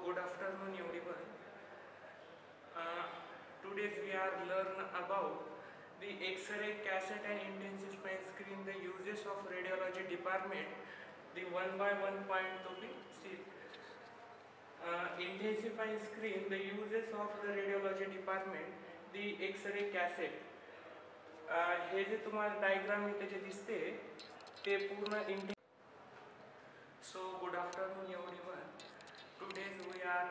good afternoon everyone. Today we are learn about the X-ray cassette and intensifying screen, the uses of radiology department. The one by one point to be see. Intensifying screen, the uses of the radiology department, the X-ray cassette. हे जे तुम्हाला diagram इथे जे दिसते ते पूर्ण So good afternoon everyone. Today we are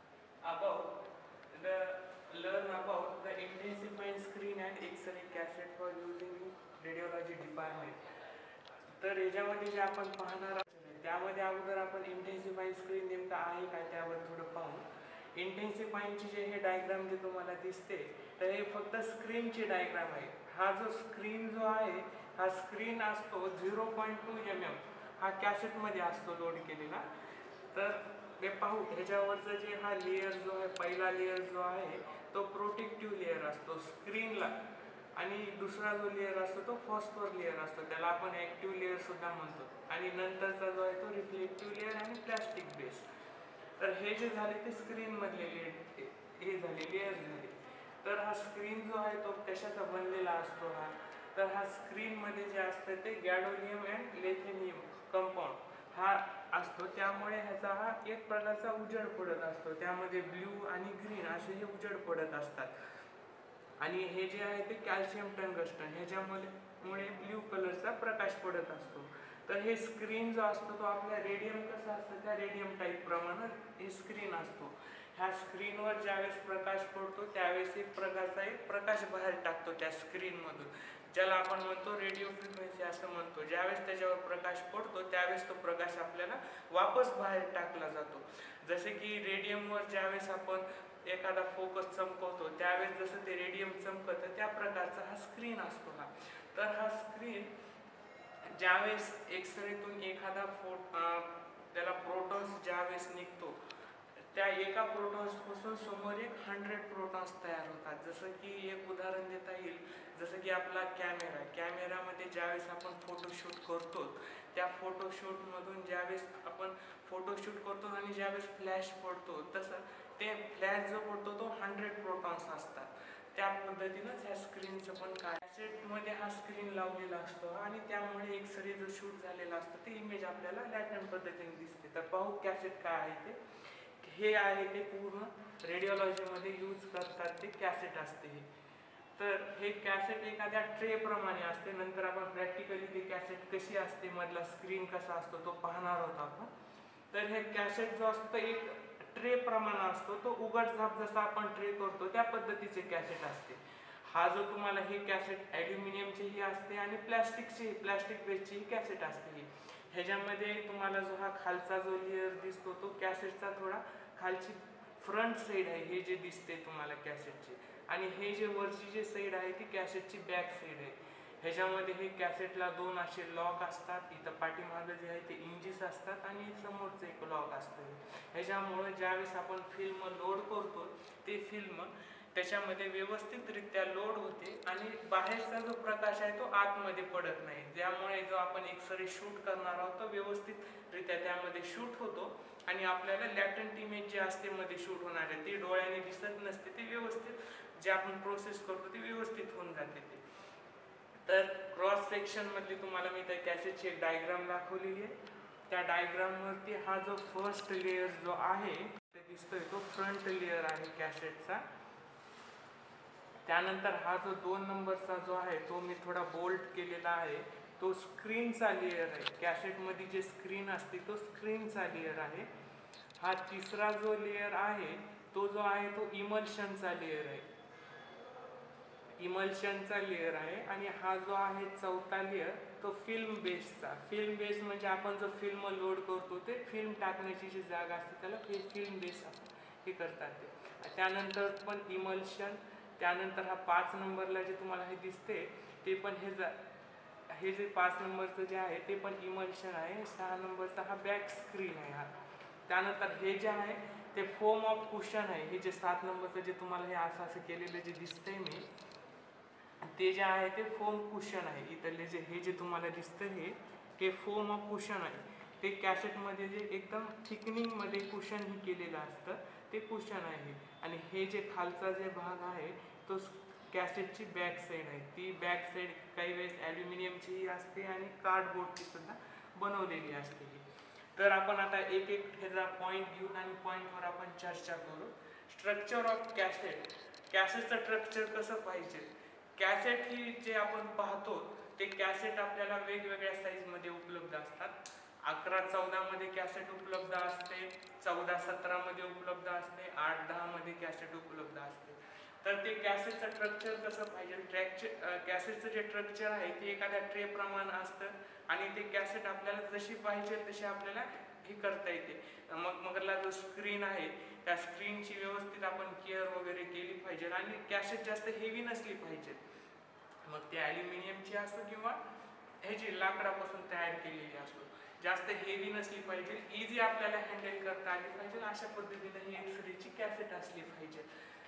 learn about the intensifying screen and X-ray cassette for using radiology department. तर याच्यामध्ये जे आपण पाहणार आहोत त्यामध्ये अगोदर आपण इंटेन्सिफाइंग स्क्रीन नेमका आहे काय त्यावर थोडं पाहू. इंटेन्सिफाइंगची जे हे डायग्राम जे तुम्हाला दिसते तर हे फक्त स्क्रीनची डायग्राम आहे. हा जो स्क्रीन जो आहे हा स्क्रीन असतो 0.2 mm हा कॅसेटमध्ये असतो लोड केलेला. तर हे पाहू ह्याच्यावरचं जे हा लेयर जो आहे पहिला लेयर जो आहे तो प्रोटेक्टिव्ह लेयर असतो स्क्रीनला आणि दुसरा जो लेयर असतो तो फॉस्फर लेयर असतो त्याला आपण ॲक्टिव्ह लेयर सुद्धा म्हणतो आणि नंतरचा जो आहे तो रिफ्लेक्टिव्ह लेयर आणि प्लास्टिक बेस. तर हे जे झाले ते स्क्रीनमधले हे झाले लेयर झाले. तर हा स्क्रीन जो आहे तो कशाचा बनलेला असतो हा तर हा स्क्रीनमध्ये जे असतं ते गॅडोनियम अँड लिथियम कंपाऊंड हा असतो. त्यामुळे ह्याचा हा एक प्रकारचा उजेड पडत असतो. त्यामध्ये ब्ल्यू आणि ग्रीन असे हे उजेड पडत असतात. आणि हे जे आहे ते कॅल्शियम टंगस्टन ह्याच्यामुळे ब्ल्यू कलरचा प्रकाश पडत असतो. तर हे स्क्रीन जो असतो तो आपला रेडियम कसा असतं त्या रेडियम टाईप प्रमाणे हे स्क्रीन असतो. ह्या स्क्रीनवर ज्यावेळेस प्रकाश पडतो त्यावेळेस एक प्रकारचा प्रकाश बाहेर टाकतो त्या स्क्रीनमधून ज्याला आपण म्हणतो रेडिओ फ्रिक्वेन्सी असं म्हणतो. ज्यावेळेस त्याच्यावर प्रकाश पडतो त्यावेळेस तो प्रकाश आपल्याला वापस बाहेर टाकला जातो. जसे की रेडियमवर ज्यावेळेस आपण एखादा फोकस चमकवतो त्यावेळेस जसं ते रेडियम चमकतं त्या प्रकारचा हा स्क्रीन असतो हा. तर हा स्क्रीन ज्यावेळेस एक्सरेतून एखादा त्याला प्रोटॉन्स ज्यावेळेस निघतो त्या एका प्रोटॉन्सपासून समोर 100 प्रोटॉन्स तयार होतात. जसं की एक उदाहरण देता येईल जसं की आपला कॅमेरामध्ये ज्यावेळेस आपण फोटोशूट करतो त्या फोटोशूटमधून ज्यावेळेस आपण फोटोशूट करतो आणि ज्यावेळेस फ्लॅश पडतो तसं ते फ्लॅश जो पडतो तो 100 प्रोटॉन्स असतात. त्या पद्धतीनंच ह्या स्क्रीनचं पण कॅसेटमध्ये हा स्क्रीन लावलेला असतो आणि त्यामुळे एक्सरे जो शूट झालेला असतो ते इमेज आपल्याला लॅटरल पद्धतीने दिसते. तर पाहू कॅसेट काय आहे ते. हे आहे ते पूर्ण रेडिओलॉजीमध्ये यूज करतात ते कॅसेट असते हे. तर हे कॅसेट एखाद्या ट्रे प्रमाणे असते. नंतर आपण प्रॅक्टिकली ते कॅसेट कशी असते मधला स्क्रीन कसा असतो तो पाहणार आहोत आपण. तर हे कॅसेट जो असतो एक ट्रे प्रमाणे असतो तो उघडझाप जसा आपण ट्रे करतो त्या पद्धतीचे कॅसेट असते. हा जो तुम्हाला हे कॅसेट ॲल्युमिनियमचीही असते आणि प्लॅस्टिक बेसचीही कॅसेट असते. ह्याच्यामध्ये तुम्हाला जो हा खालचा जो लेयर दिसतो तो कॅसेटचा थोडा खालची फ्रंट साईड आहे हे जे दिसते तुम्हाला कॅसेटची आणि हे जे वरची जे साईड आहे ती कॅसेटची बॅक साईड आहे. ह्याच्यामध्ये हे कॅसेटला 2 असे लॉक असतात. इथं पाठीमागं जे आहे ते इंजिस असतात आणि समोरचं एक लॉक असतं. ह्याच्यामुळे ज्यावेळेस आपण फिल्म लोड करतो ते फिल्म त्याच्यामध्ये व्यवस्थितरित्या लोड होते आणि बाहेरचा जो प्रकाश आहे तो आतमध्ये पडत नाही. ज्यामुळे जो आपण एक्सरे शूट करणार आहोत तो व्यवस्थितरित्या त्यामध्ये शूट होतो आणि आपल्याला लॅटंट इमेज जे असते मध्ये शूट होणार आहे ती डोळ्याने दिसत नसते. ती व्यवस्थित जे आपण प्रोसेस करतो ती व्यवस्थित होऊन जाते ते. तर क्रॉस सेक्शनमधली तुम्हाला मी त्या कॅसेटची एक डायग्राम दाखवलेली आहे. त्या डायग्रामवरती हा जो फर्स्ट लेयर जो आहे ते दिसतोय तो फ्रंट लेयर आहे कॅसेटचा. त्यानंतर हा जो 2 नंबरचा जो आहे तो मी थोडा बोल्ट केलेला आहे तो स्क्रीनचा लेयर आहे. कॅसेटमध्ये जे स्क्रीन असते तो स्क्रीनचा लेयर आहे. हा तिसरा जो लेयर आहे तो जो आहे तो इमल्शनचा लेयर आहे. आणि हा जो आहे चौथा लेयर तो फिल्म बेस म्हणजे आपण जो फिल्म लोड करतो ते फिल्म टाकण्याची जी जागा असते त्याला फिल्म बेस हे करतात ते. त्यानंतर पण इमल्शन. त्यानंतर हा 5 नंबरला जे तुम्हाला हे दिसते ते पण हे जे 5 नंबरचं जे आहे ते पण इमल्शन आहे. 6 नंबरचा हा बॅक स्क्रीन आहे हा. त्यानंतर हे जे आहे ते फोम ऑफ कुशन आहे. हे जे 7 नंबरचं जे तुम्हाला हे असं केलेलं जे दिसतंय मी ते जे आहे ते फोम कुशन आहे. इथले हे जे तुम्हाला दिसतं हे फोम ऑफ कुशन आहे. ते कॅसेटमध्ये जे एकदम थिकनिंगमध्ये कुशनही केलेलं असतं ते कुशन आहे. आणि हे जे खालचा जे भाग आहे तो कॅसेटची बॅक साईड आहे. ती बॅक साईड काही वेळेस ॲल्युमिनियमचीही असते आणि कार्डबोर्डची सुद्धा बनवलेली असते. तर आपण आता एक एक ह्याचा पॉईंट घेऊन आणि पॉईंटवर आपण चर्चा करू. Structure of cassette. कॅसेटचं स्ट्रक्चर कसं पाहिजे. कॅसेट ही जे आपण पाहतो ते कॅसेट आपल्याला वेगवेगळ्या साईजमध्ये उपलब्ध असतात. 11-14 मध्ये कॅसेट उपलब्ध असते, 14-17 मध्ये उपलब्ध असते, 8-10 मध्ये कॅसेट उपलब्ध असते. तर ते कॅसेटचं स्ट्रक्चर कसं पाहिजे. कॅसेटचं जे स्ट्रक्चर आहे ते एखाद्या ट्रे प्रमाणे असतं आणि ते कॅसेट आपल्याला जशी पाहिजे तशी आपल्याला हे करता येते. मगला जो स्क्रीन आहे त्या स्क्रीनची व्यवस्थित आपण केअर वगैरे केली पाहिजे आणि कॅसेट जास्त हेवी नसली पाहिजे. मग ते ॲल्युमिनियमची असो किंवा ह्याची लाकडापासून तयार केलेली असो, जास्त हेवी नसली पाहिजे, इझी आपल्याला हँडल करता आली पाहिजे. अशा पद्धतीने ही एक्सरेची कॅसेट असली पाहिजे.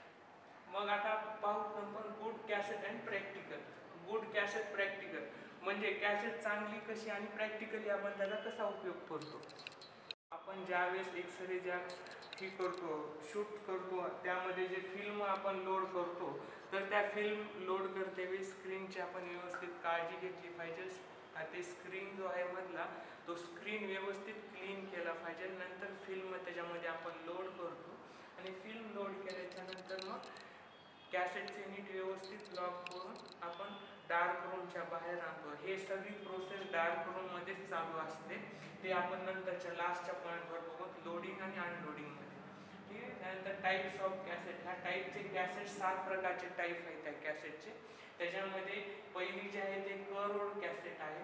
मग आता पाहू आपण good cassette and practical. Good cassette practical म्हणजे कॅसेट चांगली कशी आणि प्रॅक्टिकली आपण त्याचा कसा उपयोग करतो. आपण ज्यावेळेस एक्सरे ज्या ही करतो शूट करतो त्यामध्ये जे फिल्म आपण लोड करतो तर त्या फिल्म लोड करतेवेळी स्क्रीनची आपण व्यवस्थित काळजी घेतली पाहिजे. ते स्क्रीन जो आहे मधला तो स्क्रीन व्यवस्थित क्लीन केला पाहिजे. नंतर फिल्म त्याच्यामध्ये आपण लोड करतो आणि फिल्म लोड केल्याच्या नंतर मग कॅसेटचे नीट व्यवस्थित लॉक करून आपण डार्क रूमच्या बाहेर आणतो. हे सगळी प्रोसेस डार्क रूममध्येच चालू असते. ते आपण नंतरच्या लास्टच्या पॉईंटवर बघू, लोडिंग आणि अनलोडिंगमध्ये. ठीक आहे. त्यानंतर टाईप्स ऑफ कॅसेट. ह्या टाईपचे कॅसेट 7 प्रकारचे टाईप आहेत त्या कॅसेटचे. त्याच्यामध्ये पहिली जी आहे ते कर्व्ड कॅसेट आहे.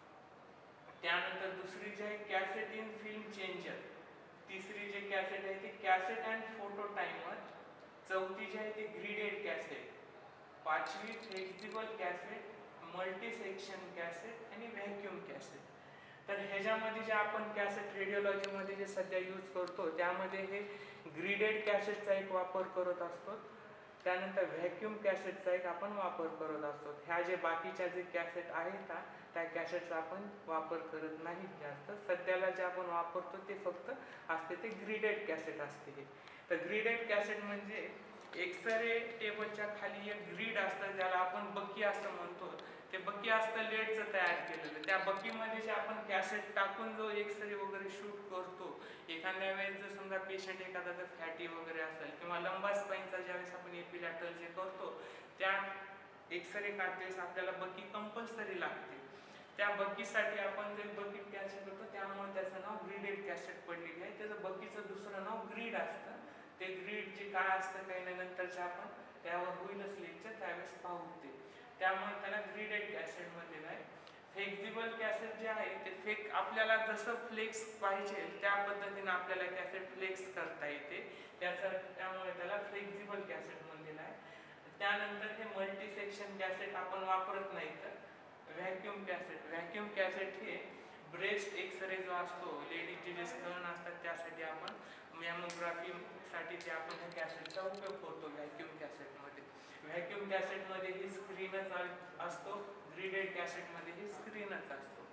त्यानंतर दुसरी जी आहे कॅसेट इन फिल्म चेंजर. तिसरी जी कॅसेट आहे ती कॅसेट अँड फोटो टाइमर. चौथी जी आहे ती ग्रीडेड कॅसेट. पाचवी flexible cassette, multi section cassette आणि व्हॅक्यूम कॅसेट. तर ह्याच्यामध्ये जे आपण कॅसेट रेडिओलॉजीमध्ये जे सध्या यूज करतो त्यामध्ये हे ग्रीडेड कॅसेटचा एक वापर करत असतो. त्यानंतर व्हॅक्यूम कॅसेटचा एक आपण वापर करत असतो. ह्या जे बाकीच्या जे कॅसेट आहेत ना त्या कॅसेटचा आपण वापर करत नाही जास्त. सध्याला जे आपण वापरतो ते फक्त असते ते ग्रीडेड कॅसेट असते. तर ग्रीडेड कॅसेट म्हणजे एक्सरे टेबलच्या खाली एक ग्रीड असतं ज्याला आपण बक्की असं म्हणतो. ते बक्की असतं लेडचं तयार केलेलं. त्या बक्कीमध्ये जे आपण कॅसेट टाकून जो एक्सरे वगैरे शूट करतो, एखाद्या वेळेस जर समजा पेशंट एखादा जर फॅटी वगैरे असेल किंवा लंबा स्पाईनचा ज्यावेळेस आपण एपिलॅटरल जे करतो त्या एक्सरे काढतेवेळेस आपल्याला बक्की कंपल्सरी लागते. त्या बक्कीसाठी आपण जे बकेट कॅसेट करतो त्यामुळे त्याचं नाव ग्रीडेड कॅसेट पडलेली आहे. त्याचं बक्कीचं दुसरं नाव ग्रीड असतं. ते ग्रीड जे काय असतं काही नाही नंतरच्या आपण त्यावर होईलच लेक्चर त्यावेळेस पाहू ते. त्यामुळे त्याला ग्रीडेड कॅसेट म्हणलेलं आहे. फ्लेक्झिबल कॅसेट जे आहे ते आपल्याला जसं फ्लेक्स पाहिजे त्या पद्धतीने आपल्याला कॅसेट फ्लेक्स करता येते. त्यामुळे त्याला फ्लेक्झिबल कॅसेट म्हणलेलं आहे. त्यानंतर हे मल्टी सेक्शन कॅसेट आपण वापरत नाही. तर व्हॅक्यूम कॅसेट. व्हॅक्यूम कॅसेट हे ब्रेस्ट एक्सरे जो असतो, लेडीजचे जे स्तन असतात त्यासाठी आपण मॅमोग्राफीसाठी ते आपण ह्या कॅसेटचा उपयोग करतो व्हॅक्यूम कॅसेटमध्ये. व्हॅक्यूम कॅसेटमध्ये ही स्क्रीनच असतो, ग्रीडेड कॅसेटमध्ये ही स्क्रीनच असतो.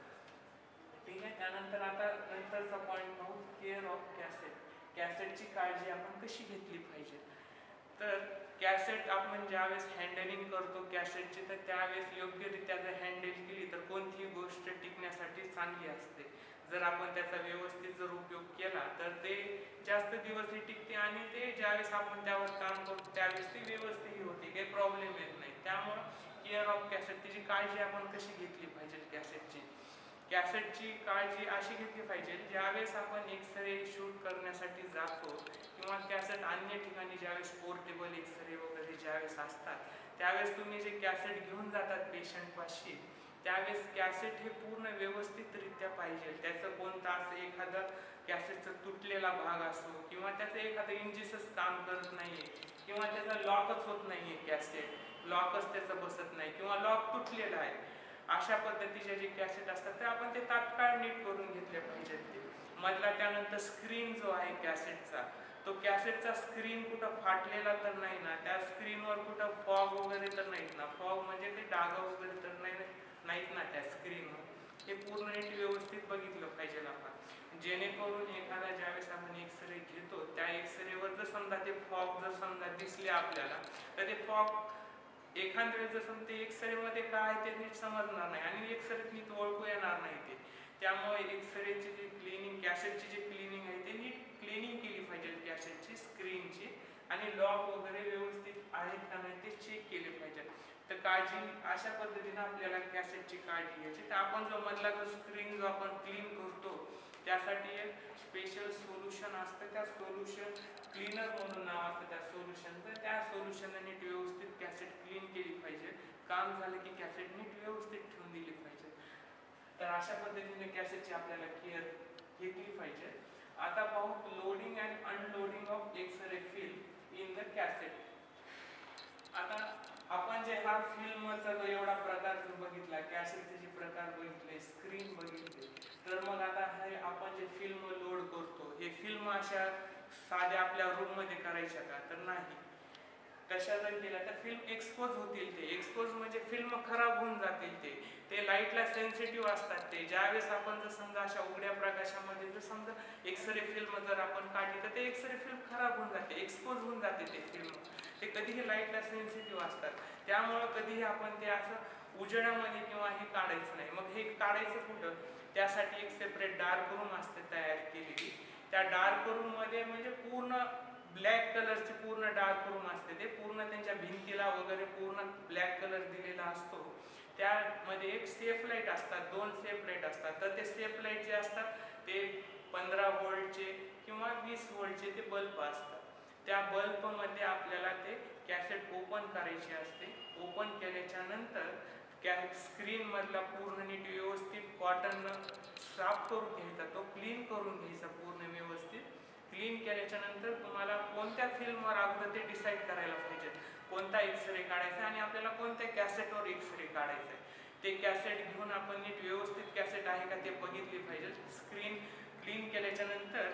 ठीक आहे. त्यानंतर आता नंतरचा पॉईंट पाहू केअर ऑफ कॅसेट. कॅसेटची काळजी आपण कशी घेतली पाहिजे. तर कॅसेट आपण ज्यावेळेस हँडलिंग करतो कॅसेटची तर त्यावेळेस योग्यरित्या जर हँडल केली तर कोणतीही गोष्ट टिकण्यासाठी चांगली असते. जर आपण त्याचा व्यवस्थित जर उपयोग केला तर ते जास्त दिवसही टिकते आणि ते ज्यावेळेस आपण त्यावर काम करतो त्यावेळेस ती व्यवस्थित होते, काही प्रॉब्लेम येत नाही. त्यामुळं केअर ऑफ कॅसेट त्याची काळजी आपण कशी घेतली पाहिजे. कॅसेटची काळजी अशी घेतली पाहिजे ज्यावेळेस आपण एक्सरे शूट करण्यासाठी जातो किंवा कॅसेट अन्य ठिकाणी ज्यावेळेस पोर्टेबल एक्सरे वगैरे ज्यावेळेस असतात त्यावेळेस तुम्ही जे कॅसेट घेऊन जातात पेशंटपाशी त्यावेळेस कॅसेट हे पूर्ण व्यवस्थितरित्या पाहिजे. त्याचं कोणतं असं एखादं कॅसेटचा तुटलेला भाग असो किंवा त्याचं एखादं इंजिसच काम करत नाही किंवा त्याचा लॉकच होत नाही आहे, कॅसेट लॉकच त्याचं बसत नाही किंवा लॉक तुटलेला आहे, अशा पद्धतीचे जे कॅसेट असतात ते आपण ते तात्काळ नीट करून घेतले पाहिजेत. ते मधला त्यानंतर स्क्रीन जो आहे कॅसेटचा तो कॅसेटचा स्क्रीन कुठं फाटलेला तर नाही ना, त्या स्क्रीनवर कुठं फॉग वगैरे तर नाहीत ना. फॉग म्हणजे ते डाग वगैरे तर नाहीत ना त्या स्क्रीनवर. हे पूर्ण नीट व्यवस्थित बघितलं पाहिजे आपण. जेणेकरून एखादा ज्यावेळेस आपण एक्सरे घेतो त्या एक्सरेवर जर समजा ते फॉग जर समजा दिसले आपल्याला, तर ते फॉग एखाद्या वेळेस जर समजा ते एक्सरेमध्ये काय ते नीट समजणार नाही आणि एक्सरेत नीट ओळखू येणार नाही ते. त्यामुळे एक्सरेची जी क्लिनिंग, कॅसेटची जी क्लिनिंग आहे ते नीट क्लिनिंग केली पाहिजे कॅसेटची, स्क्रीनची, आणि लॉक वगैरे व्यवस्थित आहेत का नाही ते चेक केले पाहिजे. तर काळजी अशा पद्धतीने आपल्याला कॅसेटची काळजी घ्यायची. तर आपण जो मधला जो स्क्रीन जो आपण क्लीन करतो त्यासाठी एक स्पेशल सोल्युशन असतं, त्या सोल्युशन क्लीनर म्हणून नाव असतं त्या सोल्युशनचं. त्या सोल्युशनने नीट व्यवस्थित कॅसेट क्लीन केली पाहिजे. काम झालं की कॅसेट नीट व्यवस्थित ठेवून दिली पाहिजे. तर अशा पद्धतीने कॅसेटची आपल्याला केअर घेतली पाहिजे. आता पाहू loading and unloading of x-ray film in the cassette. आता आपण जे हा फिल्मचा जो एवढा प्रकार बघितला, कॅसेटचे जे प्रकार बघितले, स्क्रीन बघितले, तर मग आता हे आपण जे फिल्म लोड करतो, हे फिल्म अशा साध्या आपल्या रूममध्ये करायच्या का? तर नाही. कशा जर केल्या तर फिल्म एक्सपोज होतील. ते एक्सपोज म्हणजे फिल्म खराब होऊन जातील. ते लाईटला सेन्सिटिव्ह असतात. ते ज्यावेळेस आपण जर समजा अशा उघड्या प्रकाशामध्ये जर समजा एक्सरे फिल्म जर आपण काढली तर ते एक्सरे फिल्म खराब होऊन जाते, एक्सपोज होऊन जाते ते फिल्म. ते कधीही लाईटला सेन्सिटिव्ह असतात. त्यामुळं कधीही आपण ते असं उजेडामध्ये किंवा हे काढायचं नाही. मग हे काढायचं कुठं? त्यासाठी एक सेपरेट डार्क रूम असते तयार केलेली. त्या डार्क रूममध्ये म्हणजे पूर्ण ब्लॅक कलरचे पूर्ण डार्क रूम असते. ते पूर्ण त्यांच्या भिंतीला वगैरे पूर्ण ब्लॅक कलर दिलेला असतो. त्यामध्ये एक सेफ लाईट असतात, 2 सेफ लाईट असतात. तर ते सेफ लाईट जे असतात ते 15 व्होल्टचे किंवा 20 व्होल्टचे ते बल्ब असतात. त्या बल्बमध्ये आपल्याला ते कॅसेट ओपन करायची असते. ओपन केल्याच्या नंतर स्क्रीन मधला पूर्ण नीट व्यवस्थित कॉटननं साफ करून घ्यायचा, तो क्लीन करून घ्यायचा पूर्ण व्यवस्थित. क्लीन केल्याच्या नंतर तुम्हाला कोणत्या फिल्मवर अगोदर ते डिसाईड करायला पाहिजे कोणता एक्सरे काढायचा आणि आपल्याला कोणत्या कॅसेटवर एक्सरे काढायचा आहे. ते कॅसेट घेऊन आपण नीट व्यवस्थित कॅसेट आहे का ते बघितली पाहिजे. स्क्रीन क्लीन केल्याच्या नंतर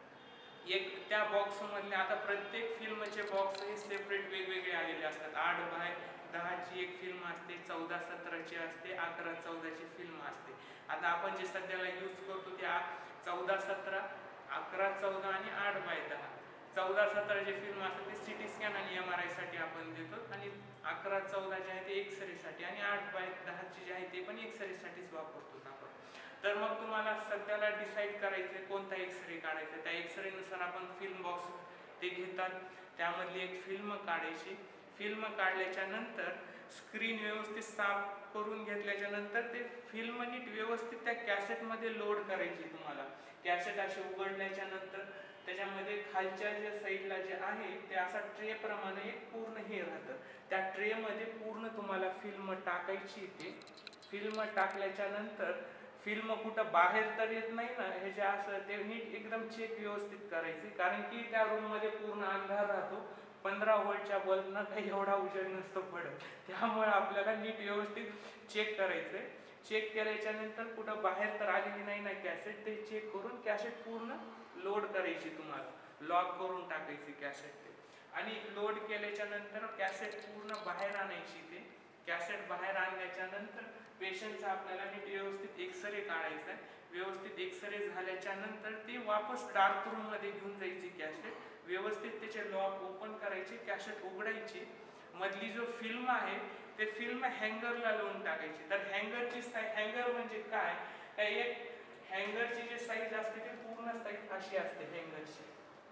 एक त्या बॉक्समधले, आता प्रत्येक फिल्मचे बॉक्स हे सेपरेट वेगवेगळे आलेले असतात. 8x10ची एक फिल्म असते, 14-17ची असते, 11-14ची फिल्म असते. आता आपण जे सध्याला यूज करतो ते 14-17, 11-14 आणि 8x10. 14-17 जे फिल्म असतात ते सिटी स्कॅन आणि MRI साठी आपण देतो आणि 11-14 जे आहे ते एक्सरेसाठी आणि 8x10 जे आहे ते पण एक्सरेसाठीच वापरतो आपण. तर मग तुम्हाला सध्याला डिसाईड करायचं कोणता एक्सरे काढायचा. त्या एक्सरेनुसार आपण फिल्म बॉक्स ते घेतात, त्यामधली एक फिल्म काढायची. फिल्म काढल्याच्या नंतर स्क्रीन व्यवस्थित साफ करून घेतल्याच्या नंतर ते फिल्म नीट व्यवस्थित त्या कॅसेटमध्ये लोड करायची. तुम्हाला कॅसेट असे उघडल्याच्या नंतर त्याच्यामध्ये खालच्या जे साईडला जे आहे ते असा ट्रे प्रमाणे एक पूर्ण हे राहतं. त्या ट्रेमध्ये पूर्ण तुम्हाला फिल्म टाकायची. ते फिल्म टाकल्याच्या नंतर फिल्म कुठं बाहेर तर येत नाही ना, हे जे असं ते नीट एकदम चेक व्यवस्थित करायचे. कारण की त्या रूममध्ये पूर्ण अंधार राहतो. 15 व्होल्टच्या बल्बनं काही एवढा उजेड नसतो पडत. त्यामुळे आपल्याला नीट व्यवस्थित चेक करायचंय. चेक केल्याच्या नंतर कुठं बाहेर तर आलेली नाही ना कॅसेट, ते चेक करून कॅसेट पूर्ण लोड करायची. तुम्हाला लॉक करून टाकायची कॅसेट ते. आणि लोड केल्याच्या नंतर कॅसेट पूर्ण बाहेर आणायची. ते कॅसेट बाहेर आणल्याच्या नंतर पेशंटचा आपल्याला नीट व्यवस्थित एक्सरे काढायचा आहे. व्यवस्थित एक्सरे झाल्याच्या नंतर ती वापस डार्क रूम मध्ये घेऊन जायची कॅसेट. व्यवस्थित त्याचे लॉक ओपन करायचे, कॅसेट उघडायची. मधली जो फिल्म आहे ते फिल्म हँगरला लावून टाकायची. तर हँगरची हँगर म्हणजे काय, एक हँगरची जी साईज असते ती पूर्ण साईज अशी असते हँगरची.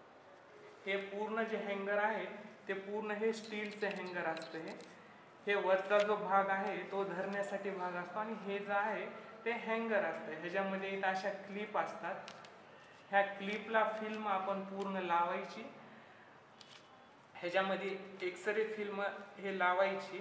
हे पूर्ण जे हँगर आहे ते पूर्ण हे स्टीलचे हँगर असते. हे वरचा जो भाग आहे तो धरण्यासाठी भाग असतो आणि हे जे आहे ते हँगर असते. ह्याच्यामध्ये अशा क्लिप असतात. ह्या क्लिपला फिल्म आपण पूर्ण लावायची. ह्याच्यामध्ये एक्सरे फिल्म हे लावायची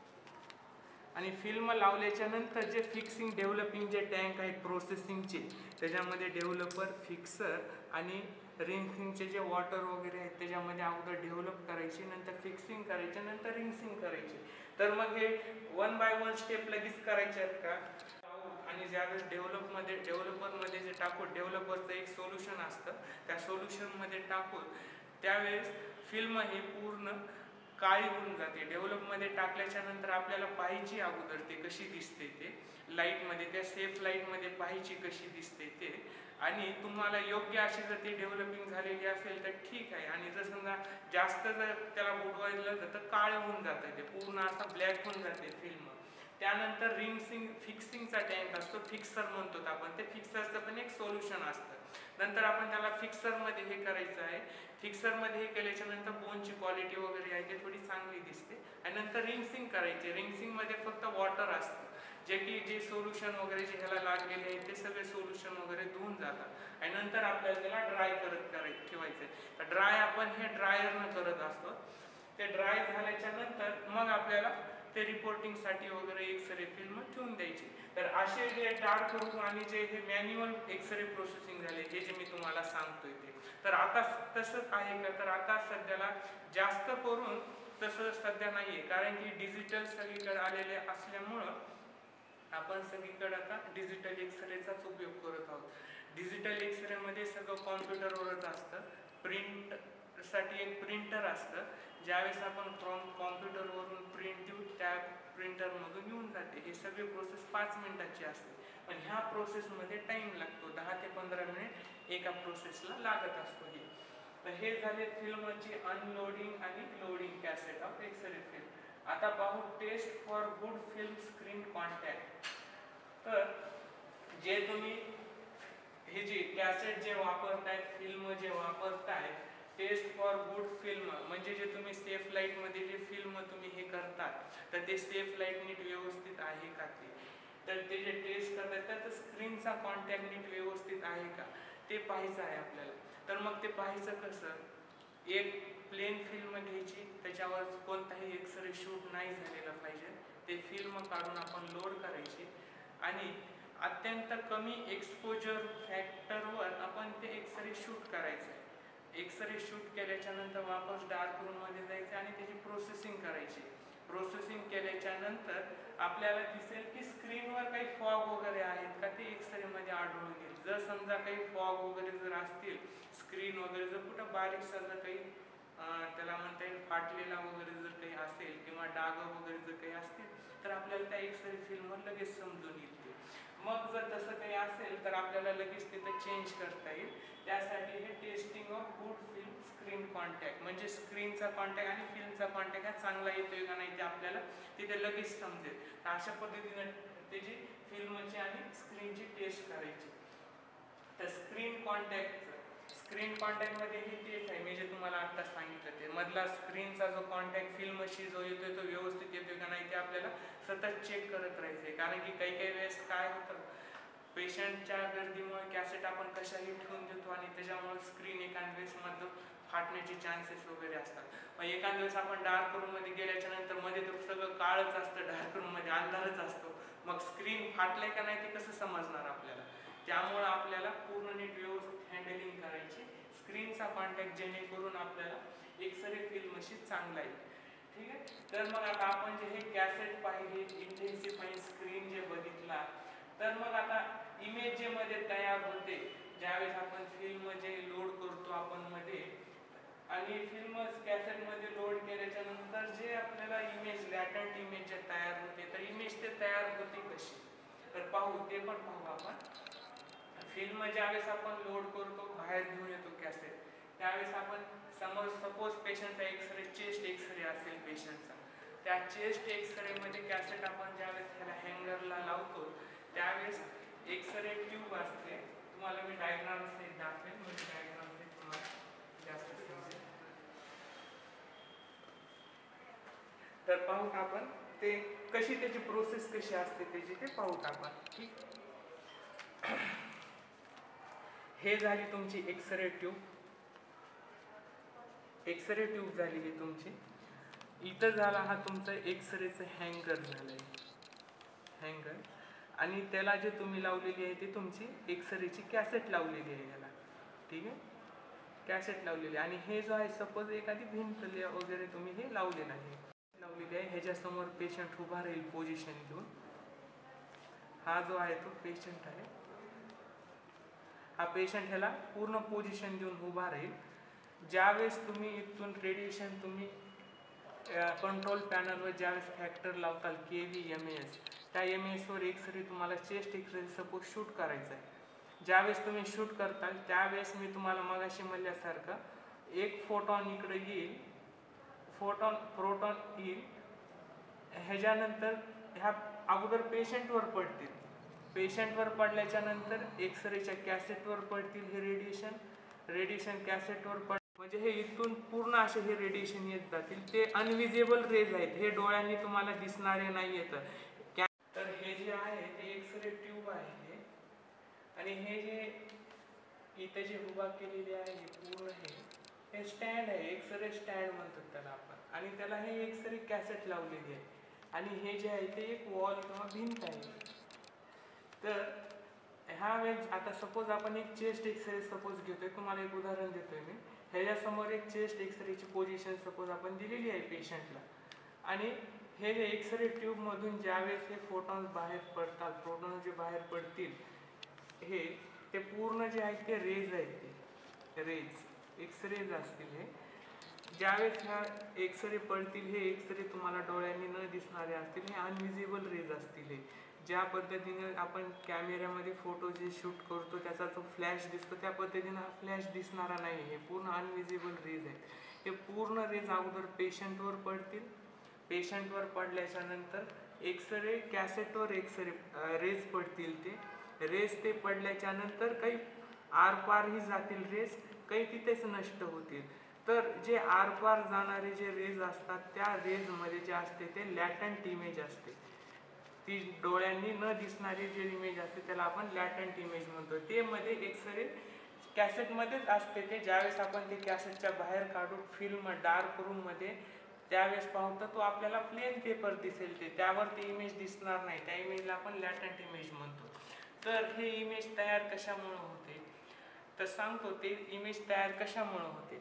आणि फिल्म लावल्याच्या नंतर जे फिक्सिंग डेव्हलपिंग जे टँक आहेत प्रोसेसिंगचे, त्याच्यामध्ये डेव्हलपर, फिक्सर आणि रिंसिंगचे जे वॉटर वगैरे आहेत त्याच्यामध्ये अगोदर डेव्हलप करायची, नंतर फिक्सिंग करायचे, नंतर रिंसिंग करायची. तर मग हे 1 बाय 1 स्टेप लगेच करायचे आहेत का? आणि ज्यावेळेस डेव्हलपरमध्ये जे टाकून डेव्हलपरचं एक सोल्युशन असतं, त्या सोल्युशनमध्ये टाकून त्यावेळेस फिल्म ही पूर्ण काळी होऊन जाते. डेव्हलपमध्ये टाकल्याच्या नंतर आपल्याला पाहायची अगोदर ते कशी दिसते, ते लाईटमध्ये, त्या सेफ लाईटमध्ये पाहायची कशी दिसते ते. आणि तुम्हाला योग्य अशी जर ती डेव्हलपिंग झालेली असेल तर ठीक आहे, आणि जर समजा जास्त जर त्याला बुडवायला तर काळे होऊन जातं, ते पूर्ण असा ब्लॅक होऊन जाते फिल्म. त्यानंतर फिक्सिंगचा टँक असतो, फिक्सर म्हणतो आपण, ते फिक्सरचं पण एक सोल्युशन असतं. नंतर आपण त्याला फिक्सरमध्ये हे करायचं आहे. फिक्सरमध्ये हे केल्याच्या नंतर बोनची क्वालिटी वगैरे आहे ते थोडी चांगली दिसते. आणि नंतर रिंगसिंग करायचे. रिंगसिंगमध्ये फक्त वॉटर असतं, जे सोल्युशन वगैरे जे ह्याला लागलेले आहे ते सगळे सोल्युशन वगैरे धुवून जातात. आणि नंतर आपल्याला त्याला ड्राय ठेवायचं. तर ड्राय आपण हे ड्रायरनं करत असतो. ते ड्राय झाल्याच्या नंतर मग आपल्याला ते रिपोर्टिंगसाठी वगैरे एक्सरे फिल्म ठेवून द्यायची. तर असे जे डार्क रूम आणि जे हे मॅन्युअल एक्सरे प्रोसेसिंग झाले हे जे मी तुम्हाला सांगतोय ते, तर आता तसंच आहे का? तर आता सध्याला जास्त करून तसं सध्या नाही आहे, कारण की डिजिटल सगळीकडे आलेले असल्यामुळं आपण सगळीकडे आता डिजिटल एक्सरेचाच उपयोग करत आहोत. डिजिटल एक्सरेमध्ये सगळं कॉम्प्युटरवरच असतं. प्रिंटसाठी एक प्रिंटर असतं, ज्यावेळेस आपण फ्रॉम कॉम्प्युटरवरून प्रिंट देऊ त्या प्रिंटरमधून येऊन जाते. हे सगळी प्रोसेस 5 मिनिटाची असते, पण ह्या प्रोसेसमध्ये टाईम लागतो, 10 ते 15 मिनिट एका प्रोसेसला लागत असतो. तर हे झाले फिल्मची अनलोडिंग आणि loading cassette of x-ray film. आता पाहू test for good film screen contact. तर जे तुम्ही हे जे कॅसेट जे वापरताय, फिल्म जे वापरताय, टेस्ट फॉर गुड फिल्म म्हणजे जे तुम्ही सेफ लाईटमध्ये जे फिल्म तुम्ही हे करतात, तर ते सेफ लाईट नीट व्यवस्थित आहे का ते, तर ते जे टेस्ट करतात तर स्क्रीनचा कॉन्टॅक्ट नीट व्यवस्थित आहे का ते पाहायचं आहे आपल्याला. तर मग ते पाहायचं कसं? एक प्लेन फिल्म घ्यायची, त्याच्यावर कोणताही एक्सरे शूट नाही झालेला पाहिजे, ते फिल्म काढून आपण लोड करायची आणि अत्यंत कमी एक्सपोजर फॅक्टरवर आपण ते एक्सरे शूट करायचं आहे. एक्सरे शूट केल्याच्या नंतर वापस डार्क रूममध्ये जायचं आणि त्याची प्रोसेसिंग करायची. प्रोसेसिंग केल्याच्या नंतर आपल्याला दिसेल की स्क्रीनवर काही फॉग वगैरे आहेत का ते एक्सरेमध्ये आढळून येईल. जर समजा काही फॉग वगैरे जर असतील, स्क्रीन वगैरे जर कुठं बारीकसा जर काही त्याला म्हणता येईल फाटलेला वगैरे जर काही असेल किंवा डाग वगैरे जर काही असतील, तर आपल्याला त्या एक्सरे फिल्मवर लगेच समजून येईल. मग जर तसं काही असेल तर आपल्याला लगेच तिथं चेंज करता येईल. त्यासाठी हे testing of good film screen contact म्हणजे स्क्रीनचा कॉन्टॅक्ट आणि फिल्मचा कॉन्टॅक्ट हा चांगला येतोय का नाही ते आपल्याला तिथे लगेच समजेल. तर अशा पद्धतीने त्याची फिल्मची आणि स्क्रीनची टेस्ट करायची. तर स्क्रीन कॉन्टॅक्टमध्ये हे तेच आहे मी जे तुम्हाला आत्ता सांगितलं, ते मधला स्क्रीनचा जो कॉन्टॅक्ट फिल्मशी जो येतोय तो व्यवस्थित येतोय का नाही ते आपल्याला सतत चेक करत राहायचं आहे. कारण की काही वेळेस काय होतं, पेशंटच्या गर्दीमुळे कॅसेट आपण कशाही ठेवून देतो आणि त्याच्यामुळे स्क्रीन एखाद्या वेळेस मधलं फाटण्याचे चान्सेस वगैरे असतात. मग एखाद्या वेळेस आपण डार्क रूममध्ये गेल्याच्या नंतर मध्ये तर सगळं काळच असतं, डार्क रूममध्ये अंधारच असतो, मग स्क्रीन फाटले का नाही ते कसं समजणार आपल्याला? त्यामुळं आपल्याला पूर्ण नीट व्यवस्थित हँडलिंग करायची स्क्रीनचा कॉन्टॅक्ट, जेणेकरून आपल्याला एक्सरे फिल्मशी चांगला येईल. ठीक आहे. तर मग आता आपण जे हे कॅसेट पाहिली, इंटेन्सिफाईंग स्क्रीन जे बघितला, तर मग आता इमेज जे मध्ये तयार होते ज्यावेळेस आपण फिल्म जे लोड करतो आपण मध्ये, आणि फिल्म कॅसेटमध्ये लोड केल्याच्या नंतर जे आपल्याला इमेज लॅटंट इमेज जे तयार होते, तर इमेज ते तयार होते कशी, तर पाहू ते पण पाहू आपण. फिल्म ज्यावेळेस आपण लोड करतो, बाहेर घेऊन येतो कॅसेट, त्यावेळेस आपण सपोज पेशंटचा एक्सरे चेस्ट एक्सरे असेल पेशंटचा, त्या चेस्ट एक्सरेमध्ये कॅसेट आपण ज्यावेळेस ह्याला हँगरला लावतो त्यावेळेस एक्सरे ट्यूब असते. तुम्हाला मी डायग्राम सहित दाखवेल, म्हणजे डायग्राम सहित तुम्हाला जास्त समजेल. तर पाहूत आपण ते कशी त्याची प्रोसेस कशी असते त्याची ते पाहूत आपण. ठीक. हे झाली तुमची एक्सरे ट्यूब. एक्सरे ट्यूब झाली ही तुमची. इथं झाला हा तुमचा एक्सरेचं हँगर झालंय, हँगर, आणि त्याला जे तुम्ही लावलेली आहे ती तुमची एक्सरेची कॅसेट लावलेली आहे याला. ठीक आहे, कॅसेट लावलेली. आणि हे जो आहे सपोज एखादी भिंत वगैरे तुम्ही हे लावलेलं आहे, लावलेली आहे. ह्याच्यासमोर पेशंट उभा राहील पोझिशन घेऊन. हा जो आहे तो पेशंट आहे, हा पेशंट ह्याला पूर्ण पोझिशन देऊन उभा राहील. ज्यावेळेस तुम्ही इथून रेडिएशन तुम्ही कंट्रोल पॅनलवर ज्यावेळेस फॅक्टर लावताल KVMS, त्या MAS वर एक्सरे तुम्हाला चेस्ट एक्सरे सपोज शूट करायचा आहे. ज्यावेळेस तुम्ही शूट करताल त्यावेळेस मी तुम्हाला मगाशी म्हणल्यासारखं एक फोटॉन इकडे येईल, प्रोटॉन येईल, ह्याच्यानंतर ह्या अगोदर पेशंटवर पडतील, पेशंटवर पडल्याच्या नंतर एक्सरेच्या कॅसेटवर पडतील हे रेडिएशन कॅसेटवर पड, म्हणजे हे इथून पूर्ण असे हे रेडिएशन येत जातील. ते अनविजिबल रेज आहेत, हे डोळ्यांनी तुम्हाला दिसणारे नाही येत. तर हे जे आहे ते एक्सरे ट्यूब आहे आणि हे जे इथे जे उभा केलेले आहे पूर्ण हे स्टँड आहे, एक्सरे स्टँड म्हणतात त्याला आपण, आणि त्याला हे एक्सरे कॅसेट लावलेली आहे. आणि हे जे आहे ते एक वॉल किंवा भिंत आहे. तर ह्या वेळेस आता सपोज आपण एक चेस्ट एक्सरे सपोज घेतोय, तुम्हाला एक उदाहरण देतोय मी. ह्याच्यासमोर एक चेस्ट एक्सरेची पोझिशन सपोज आपण दिलेली आहे पेशंटला, आणि हे जे एक्सरे ट्यूबमधून ज्यावेळेस हे फोटॉन्स बाहेर पडतात, प्रोटॉन्स जे बाहेर पडतील ते पूर्ण जे आहेत ते रेज आहेत, ते रेज एक्सरेज असतील. हे ज्यावेळेस ह्या एक्सरे पडतील, हे एक्सरे तुम्हाला डोळ्यांनी न दिसणारे असतील, हे अनविजिबल रेज असतील. हे ज्या पद्धतीने आपण कॅमेऱ्यामध्ये फोटो जे शूट करतो त्याचा जो फ्लॅश दिसतो त्या पद्धतीने हा फ्लॅश दिसणारा नाही, हे पूर्ण अनविजिबल रेज आहेत. हे पूर्ण रेज अगोदर पेशंटवर पडतील, पेशंटवर पडल्याच्या नंतर एक्सरे कॅसेटवर रेज पडतील. ते रेज ते पडल्याच्या नंतर काही आरपारही जातील रेज, काही तिथेच नष्ट होतील. तर जे आरपार जाणारे जे रेज असतात त्या रेजमध्ये जे असते ते लॅटंट इमेज असते, ती डोळ्यांनी न दिसणारी जे इमेज असते त्याला आपण लॅटंट इमेज म्हणतो. ते मध्ये एक्सरे कॅसेटमध्येच असते. ते ज्यावेळेस आपण ते कॅसेटच्या बाहेर काढून फिल्म डार्क रूममध्ये त्यावेळेस पाहतो तो आपल्याला प्लेन पेपर दिसेल, त्यावर ते इमेज दिसणार नाही, त्या इमेजला आपण लॅटंट इमेज म्हणतो. तर हे इमेज तयार कशामुळे होते तर सांगतो. ते इमेज तयार कशामुळे होते,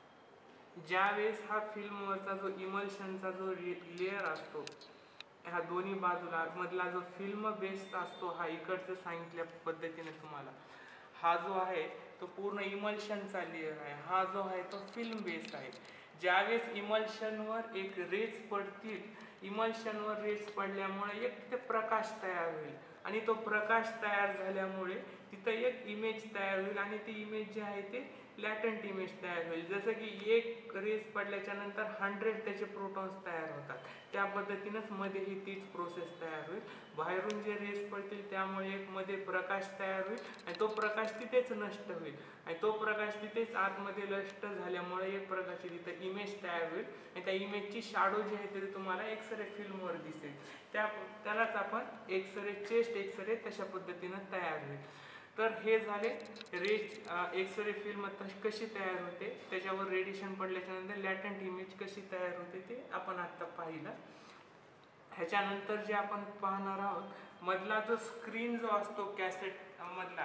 ज्यावेळेस हा फिल्मवरचा जो इमल्शनचा जो लेअर असतो, ह्या दोन्ही बाजूला मधला जो फिल्म बेस असतो, हा इकडचं सांगितल्या पद्धतीने तुम्हाला, हा जो आहे तो पूर्ण इमल्शनचा लेअर आहे, हा जो आहे तो फिल्म बेस आहे. ज्यावेळेस इमल्शनवर एक रेज पडतील, इमल्शनवर रेज पडल्यामुळे एक तिथे प्रकाश तयार होईल, आणि तो प्रकाश तयार झाल्यामुळे तिथं एक इमेज तयार होईल, आणि ती इमेज जी आहे ते लॅटंट इमेज तयार होईल. जसं की एक रेज पडल्याच्या नंतर 100 त्याचे प्रोटॉन्स तयार होतात, त्या पद्धतीनंच मध्ये ही तीच प्रोसेस तयार होईल. बाहेरून जे रेज पडतील त्यामुळे एक मध्ये प्रकाश तयार होईल, आणि तो प्रकाश तिथेच नष्ट होईल, आणि तो प्रकाश तिथेच आतमध्ये नष्ट झाल्यामुळे एक प्रकारची तिथं इमेज तयार होईल, आणि त्या इमेजची शॅडो जी आहे ती तुम्हाला एक्सरे फिल्मवर दिसेल. त्यालाच आपण चेस्ट एक्सरे तशा पद्धतीनं तयार होईल. तर हे झाले एक्सरे फिल्म कशी तयार होते, त्याच्यावर रेडिएशन पडल्याच्या नंतर लॅटंट इमेज कशी तयार होते ते आपण आता पाहिलं. ह्याच्यानंतर जे आपण पाहणार आहोत, मधला जो स्क्रीन जो असतो कॅसेट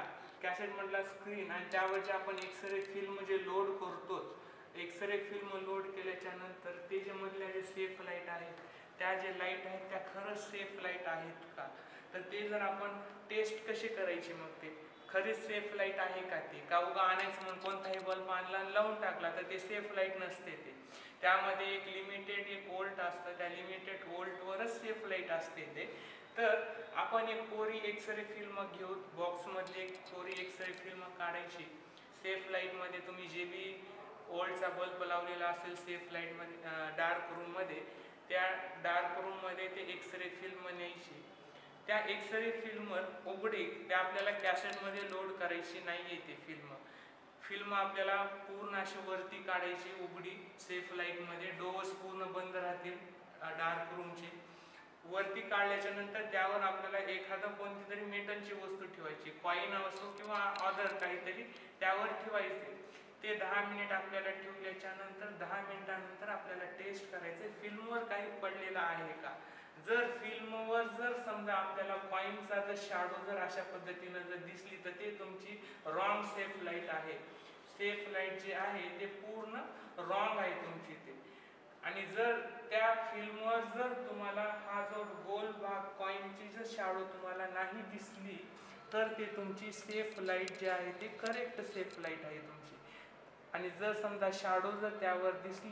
मधला स्क्रीन, आणि त्यावर जे आपण एक्सरे फिल्म जे लोड करतो, एक्सरे फिल्म लोड केल्याच्या नंतर ते जे मधल्या जे सेफ लाईट आहेत, त्या जे लाईट आहेत त्या खरंच सेफ लाईट आहेत का, तर ते जर आपण टेस्ट कशी करायची, मग ते खरीच सेफ लाईट आहे का, ती का उगा आणायचं म्हणून कोणताही बल्ब आणला लावून टाकला तर ते सेफ लाईट नसते. ते त्यामध्ये एक लिमिटेड वोल्ट असतं, त्या लिमिटेड वोल्टवरच सेफ लाईट असते. ते तर आपण एक कोरी एक्सरे फिल्म घेऊन बॉक्समधली एक कोरी एक्सरे फिल्म काढायची. सेफ लाईटमध्ये तुम्ही जे बी वोल्टचा बल्ब लावलेला असेल सेफ लाईटमध्ये डार्क रूममध्ये, त्या डार्क रूममध्ये ते एक्सरे फिल्म न्यायची. त्या एक्सरे फिल्मवर उघडी, त्या आपल्याला कॅसेटमध्ये लोड करायची नाही आहे. ती फिल्म आपल्याला पूर्ण अशी वरती काढायची उघडी सेफ लाईटमध्ये, डोअर्स पूर्ण बंद राहतील डार्क रूमचे. वरती काढल्याच्या नंतर त्यावर आपल्याला एखादं कोणती तरी मेटलची वस्तू ठेवायची, कॉईन असो किंवा अदर काहीतरी त्यावर ठेवायचे. ते 10 मिनिट आपल्याला ठेवल्याच्या नंतर 10 मिनिटानंतर आपल्याला टेस्ट करायचे फिल्मवर काही पडलेला आहे का. जर फिल्मवर जर समजा आपल्याला कॉईनचा जर शॅडो जर अशा पद्धतीनं जर दिसली तर ते तुमची रॉंग सेफ लाईट आहे. सेफ लाईट जे आहे ते पूर्ण रॉंग आहे तुमची ते. आणि जर त्या फिल्मवर जर तुम्हाला हा जो गोल भाग कॉईनची जर शॅडो तुम्हाला नाही दिसली तर ते तुमची सेफ लाईट जी आहे ती करेक्ट सेफ लाईट आहे तुमची. आणि जर समजा शॅडो जर त्यावर दिसली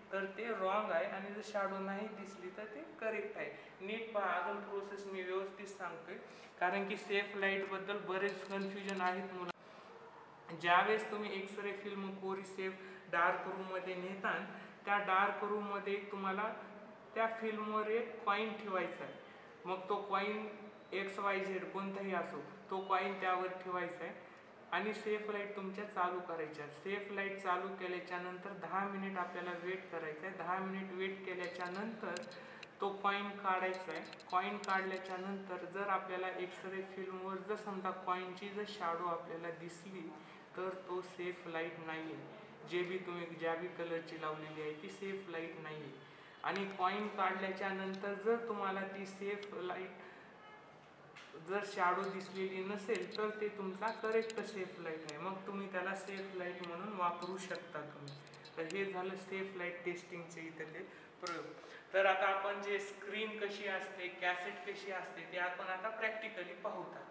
तर ते रॉंग आहे, आणि जर शॅडो नाही दिसली तर ते करेक्ट आहे. नीट पहा, अजून प्रोसेस मी व्यवस्थित सांगतोय, कारण की सेफ लाईटबद्दल बरेच कन्फ्युजन आहेत मुला. ज्यावेळेस तुम्ही एक्सरे फिल्म कोरी सेफ डार्क रूममध्ये नेतान, त्या डार्क रूममध्ये तुम्हाला त्या फिल्मवर एक कॉईन ठेवायचा आहे. मग तो कॉईन XYZ कोणताही असो, तो कॉईन त्यावर ठेवायचा आहे आणि सेफ लाईट तुमच्या चालू करायच्या. सेफ लाईट चालू केल्याच्या नंतर 10 मिनिट आपल्याला वेट करायचं आहे. 10 मिनिट वेट केल्याच्या नंतर तो कॉईन काढायचा आहे. कॉईन काढल्याच्या नंतर जर आपल्याला एक्सरे फिल्मवर जर समजा कॉईनची जर शॅडो आपल्याला दिसली, तर तो सेफ लाईट नाही आहे. ज्या बी कलरची लावलेली आहे ती सेफ लाईट नाही आहे. आणि कॉईन काढल्याच्या नंतर जर तुम्हाला ती सेफ लाईट जर शॅडो दिसलेली नसेल, तर ते तुमचा करेक्ट सेफ लाईट आहे. मग तुम्ही त्याला सेफ लाईट म्हणून वापरू शकता तुम्ही. तर हे झालं सेफ लाईट टेस्टिंगचे इथले प्रयोग. तर आता आपण जे स्क्रीन कशी असते, कॅसेट कशी असते, ते आपण आता प्रॅक्टिकली पाहूत. आता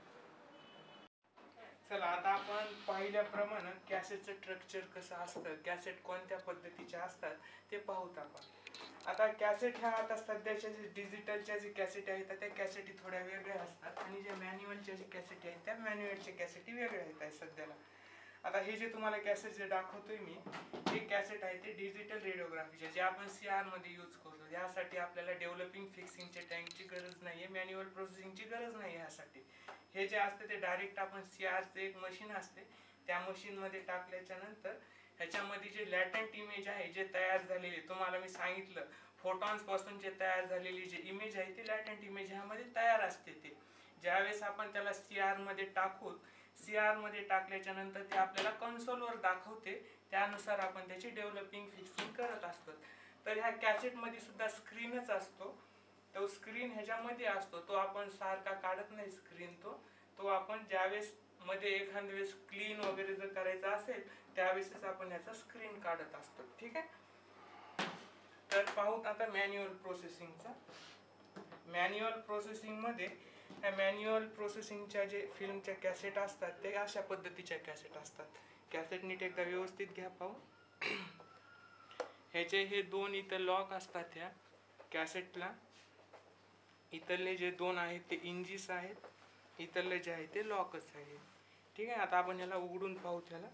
चला, आता आपण पाहिल्याप्रमाणे कॅसेटचं स्ट्रक्चर कसं असतं, कॅसेट कोणत्या पद्धतीच्या असतात ते पाहूत आपण. आता कॅसेट ह्या आता सध्याच्या जे डिजिटलच्या जे कॅसेट आहेत त्या कॅसेटी थोड्या वेगळ्या असतात, आणि जे मॅन्युअलच्या जे कॅसेटी आहेत त्या मॅन्युअलच्या कॅसेटी वेगळ्या आहेत सध्याला. आता हे जे तुम्हाला कॅसेट जे दाखवतोय मी, हे कॅसेट आहे ते डिजिटल रेडिओग्राफीचे, जे आपण CR मध्ये यूज करतो. यासाठी आपल्याला डेव्हलपिंग फिक्सिंगचे टँकची गरज नाही आहे, मॅन्युअल प्रोसेसिंगची गरज नाही आहे. ह्यासाठी हे जे असते ते डायरेक्ट आपण CRचं एक मशीन असते, त्या मशीनमध्ये टाकल्याच्या नंतर ह्याच्यामध्ये जे लॅटंट इमेज आहे, जे तयार झालेली, तुम्हाला मी सांगितलं फोटॉन्स पासून जे तयार झालेली जे इमेज आहे ती लॅटंट इमेज ह्यामध्ये तयार असते. ते ज्यावेळेस आपण त्याला CR मध्ये टाकू, CR मध्ये टाकल्याच्या नंतर ते आपल्याला कन्सोलवर दाखवते. त्यानुसार आपण त्याची डेव्हलपिंग फिक्सिंग करत असतो. तर ह्या कॅसेटमध्ये सुद्धा स्क्रीनच असतो. तो स्क्रीन ह्याच्यामध्ये असतो, तो आपण सारखा काढत नाही स्क्रीन. तो आपण ज्यावेळेस मध्ये एखाद्या वेळेस क्लीन वगैरे जर करायचं असेल, त्यावेळेसच आपण ह्याचा स्क्रीन काढत असतो. ठीक आहे. तर पाहू आता मॅन्युअल प्रोसेसिंगचा. मॅन्युअल प्रोसेसिंगमध्ये ह्या मॅन्युअल प्रोसेसिंगच्या जे फिल्मच्या कॅसेट असतात ते अशा पद्धतीच्या कॅसेट असतात. कॅसेट नीट एकदा व्यवस्थित घ्या पाहू. ह्याचे हे दोन इथं लॉक असतात ह्या कॅसेटला. इथले जे दोन आहेत ते इंजिस आहेत, इथले जे आहे ते लॉकच आहे. ठीक आहे. आता आपण याला उघडून पाहू. त्याला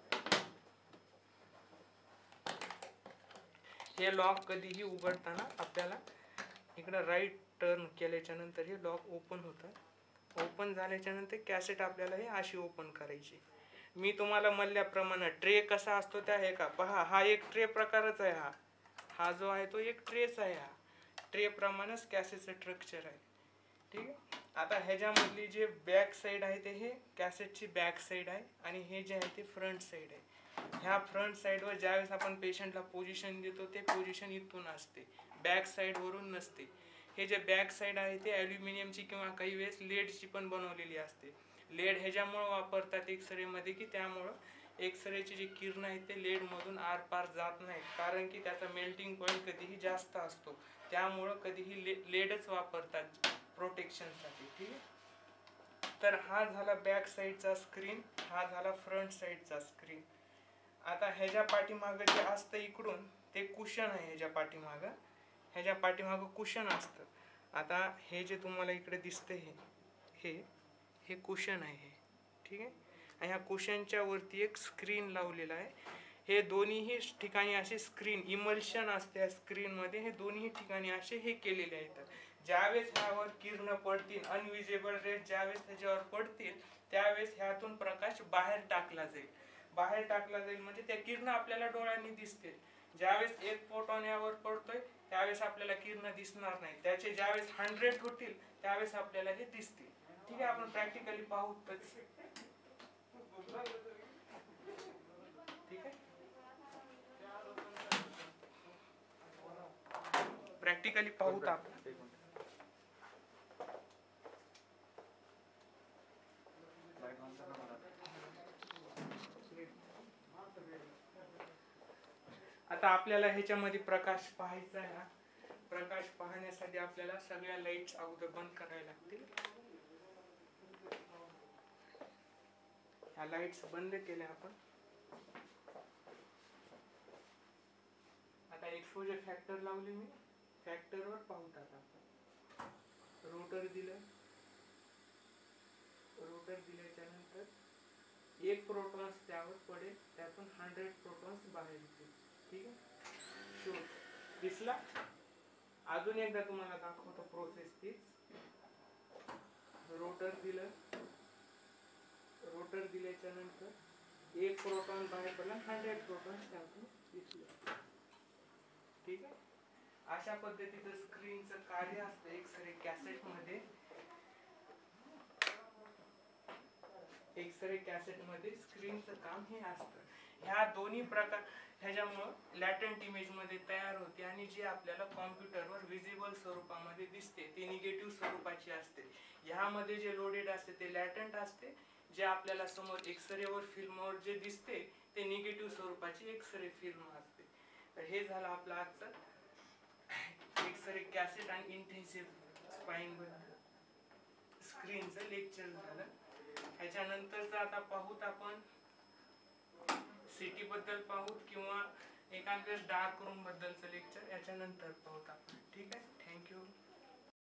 हे लॉक कधीही उघडताना आपल्याला इकडं राईट टर्न केल्याच्या नंतर हे लॉक ओपन होतं. ओपन झाल्याच्या नंतर कॅसेट आपल्याला हे अशी ओपन करायची. मी तुम्हाला म्हणल्याप्रमाणे ट्रे कसा असतो त्या हे का पहा, हा एक ट्रे प्रकारच आहे. हा जो आहे तो एक ट्रेच आहे. हा ट्रे प्रमाणेच कॅसेटचं स्ट्रक्चर आहे. ठीक आहे. आता ह्याच्यामधली जे बॅक साईड आहे ते हे कॅसेटची बॅक साईड आहे, आणि हे जे आहे ते फ्रंट साईड आहे. ह्या फ्रंट साईडवर ज्यावेळेस आपण पेशंटला पोझिशन देतो ते पोझिशन इथून असते, बॅक साईडवरून नसते. हे जे बॅक साईड आहे ते ॲल्युमिनियमची किंवा काही वेळेस लेडची पण बनवलेली असते. लेड ह्याच्यामुळं वापरतात एक्सरेमध्ये की त्यामुळं एक्सरेची जी किरण आहेत ते लेडमधून आरपार जात नाहीत, कारण की त्याचा मेल्टिंग पॉईंट कधीही जास्त असतो. त्यामुळं कधीही लेडच वापरतात प्रोटेक्शनसाठी. ठीक आहे. तर हा झाला बॅक साईडचा स्क्रीन, हा झाला फ्रंट साईडचा स्क्रीन. आता ह्याच्या पाठीमागं जे असतं इकडून ते कुशन आहे. ह्याच्या पाठीमागं कुशन असतं. आता हे जे तुम्हाला इकडे दिसते हे कुशन आहे. ठीक आहे. आणि ह्या कुशनच्या वरती एक स्क्रीन लावलेला आहे. हे दोन्हीही ठिकाणी असे स्क्रीन इमल्शन असते स्क्रीनमध्ये. हे दोन्ही ठिकाणी असे हे केलेले आहेत. ज्यावेळेस ह्यावर किरण पडतील, अनविजेबल रेज ज्यावेळेस त्याच्यावर पडतील, त्यावेळेस ह्यातून प्रकाश बाहेर टाकला जाईल. म्हणजे त्या किरण आपल्याला डोळ्यांनी दिसतील. ज्यावेळेस एक फोटॉन यावर पडतोय त्यावेळेस आपल्याला किरण दिसणार नाही. त्याचे ज्यावेळेस 100 होतील त्यावेळेस आपल्याला हे दिसतील. ठीक आहे. आपण प्रॅक्टिकली पाहू. ठीक आहे. प्रॅक्टिकली पाहूत आपण. आता आपल्याला ह्याच्यामध्ये प्रकाश पाहायचा आहे. प्रकाश पाहण्यासाठी आपल्याला सगळ्या लाईट्स अगोदर बंद करायला लागतील. ह्या लाईट्स बंद केल्या आपण. आता एक्सपोजर फॅक्टर लावले मी, फॅक्टरवर पाहूत आता आपण. रोटर दिलं, रोटर दिल्याच्या नंतर एक प्रोटॉन्स त्यावर पडेल, त्यातून 100 प्रोटॉन्स बाहेर येतील. ठीक आहे, शोध दिसला. अजून एकदा तुम्हाला दाखवतो प्रोसेस तीच. रोटर दिलं, रोटर दिल्याच्या नंतर एक प्रोटॉन बाहेर पडला, 100 प्रोटॉन्स त्यातून दिसले. ठीक आहे, अशा पद्धतीचं स्क्रीनचं कार्य असतं एक्सरे कॅसेट मध्ये. एक्सरे कॅसेट मध्ये स्क्रीनचं काम हे असतं. ह्या दोन्ही प्रकार ह्याच्यामुळं लॅटंट इमेज मध्ये तयार होते आणि जे आपल्याला कॉम्प्युटरवर विजिबल स्वरूपामध्ये दिसते ते निगेटिव्ह स्वरूपाची असते. ह्यामध्ये जे लोडेड असते ते लॅटंट असते, जे आपल्याला समोर एक्सरेवर फिल्मवर जे दिसते ते निगेटिव्ह स्वरूपाची एक्सरे फिल्म असते. तर हे झालं आपलं आजचं एक्सरे कॅसेट आणि इंटेन्सिव्ह स्पाईन बद्दल स्क्रीनचं लेक्चर झालं. ह्याच्यानंतरचं आता पाहूत आपण सिटी बद्दल पाहूत किंवा एखाद्या डार्क रूम बद्दलचं लेक्चर याच्यानंतर पाहूत आपण. ठीक आहे, थँक्यू.